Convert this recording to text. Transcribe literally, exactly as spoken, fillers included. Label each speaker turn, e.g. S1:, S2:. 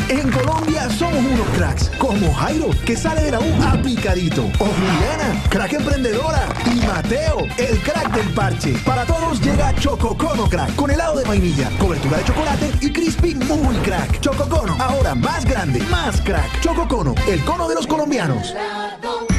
S1: En Colombia somos unos cracks, como Jairo, que sale de la U a picadito, o Juliana, crack emprendedora, y Mateo, el crack del parche. Para todos llega Chococono Crack, con helado de vainilla, cobertura de chocolate y crispy muy crack. Chococono, ahora más grande, más crack. Chococono, el cono de los colombianos.